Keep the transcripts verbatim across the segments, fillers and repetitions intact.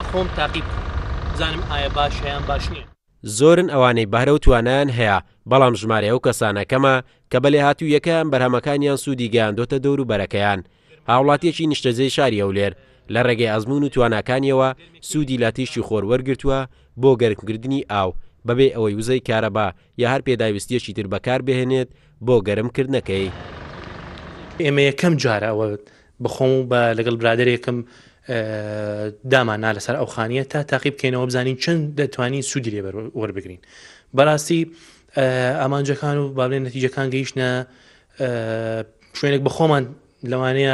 خۆم تاقیب بزانم ئایا باش هەیان باش نییە. زۆرن ئەوانەی بەهرە و توانایان هەیە بەڵام ژمارە ئەو کەسانە کەمە کە بەلێ هاتوو یەکەیان بەرهەمەکانیان سوودی گەیاندۆتە دەور و بەرەکەیان. هاوڵاتیەکی نیشتەجێی شاری هەولێر لە ڕێگەی ئەزموون و تواناکانیەوە سوودی لە تیشی خۆر وەرگرتووە بۆ گەرمکردنی ئاو بەبێ ئەوەی وزەی کارەبا یا هەر پێداویستیەکی تر بەکار بهێنێت بۆ گەرمکردنەکەی. ئێمە یەکەم جارە ئەوە بخۆم و بە لەگەڵ برادێکم داماننا لەسەر ئەو خانیە تا تاقیب بکەینەوە بزانین چەند دەتوانین سوودی لێ وەربگرین. بەڕاستی ئامانجەکان و بابلێن نەتیجەکان گەیشتە شوێنێک بە خۆمان لەوانەیە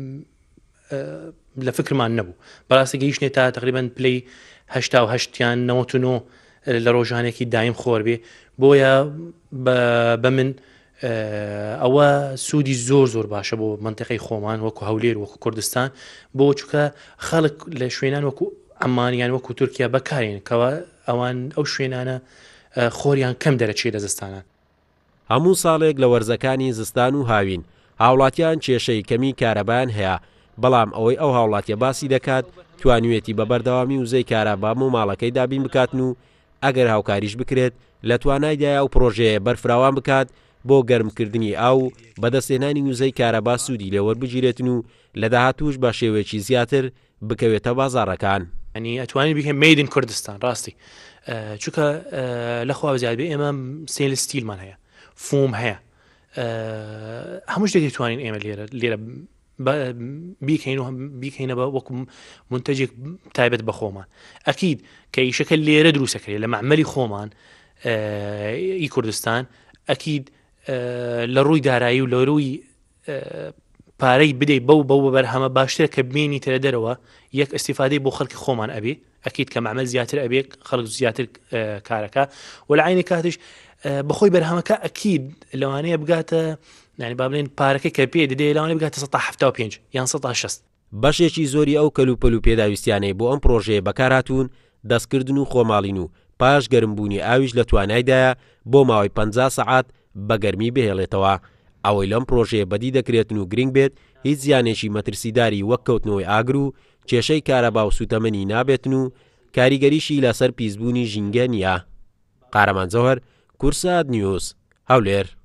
لە فکرمان نەبوو. بەڕاستی گەیشتێ تا تقریبان پلەی هەشتا و هەشتیان نەوەت و نۆ لە ڕۆژانێکی دایم خۆر بێ بۆیە بە من ئەوە سوودی زۆر زۆر باشە بۆ منتیقەی خۆمان وەکو هەولێر وەکو کوردستان بۆ چووکە خەڵک لە شوێنان وەکو ئەمانیان وەکو تورکیا بەکارێن کەەوە ئەوان ئەو شوێنانە خۆریان کەم دەرەچێت لە زستانان. هەموو ساڵێک لە وەرزەکانی زستان و هاوین هاوڵاتیان کێشەی کەمی کارەبایان هەیە بەڵام ئەوەی ئەو هاوڵاتیە باسی دەکات توانوێتی بە بەردەوامی وزەی کارەبام و ماڵەکەی دابین بکاتن و ئەگەر هاوکاریش بکرێت لە توانایدایە و پرۆژەیە بەرفراوان بکات بۆ گەرمکردنی ئاو بەدەستێنانی وزەی کارەبا سوودی لێوەربگیرێتن و لە داهاتووش بە شێوەیەکی زیاتر بکەوێتە بازاڕەکان. ئەنی ئەتوانین بکەین میدن کوردستان ڕاستی چونکە لەخوا زیاد بێ ئێمە سێل ستیلمان هەیە فۆم هەیە هەموو شتێک دەتوانین ئێمە لێرە لێرە بیکەین و بیکەینە بە وەکو منتەجێک تایبەت بە خۆمان. ئەکید کە ئیشەکە لێرە دروستەکرێت لە معمەلی خۆمان ئی کوردستان ئەکید لە ڕووی دارایی و لە ڕووی پارەی بدەی بەو بەو بەرهەمە باشترە کە بینی ترە دەرەوە یەک ئەستیفادەی بۆ خەڵکی خۆمان ئەبێ ئەکید کە معمەل زیاتر ئەبێ خەڵک زیاتر کارەکە و لە عینی کاتش بەخۆی بەرهەمەکە ئەکید لەوانەیە بگاتە یعنی با بڵێن پارەکەی کە پێ دەدەی لەوانەیە بگاتە سەد و هەفتاد و پێنج یان سەد و شەست. بەشێکی زۆری ئەو کەلوپەل و پێداویستیانەی بۆ ئەم پرۆژەیە بەکارهاتوون دەستکردن و خۆماڵین و پاش گەرمبوونی ئاویش لە توانایدایە بۆ ماوەی پەنجا سەعات بە گەرمی بهێڵێتەوە. ئەوەی لەم پرۆژەیە بەدی دەکرێتن و گرنگ بێت هیچ زیانێکی مەترسیداری وەک کەوتنەوەی ئاگر و کێشەی کارەبا و سوتەمەنی نابێتن و کاریگەریشی لەسەر پیسبوونی ژینگە نییە. قارەمان جەوهەر، کورسات نیوز، هەولێر.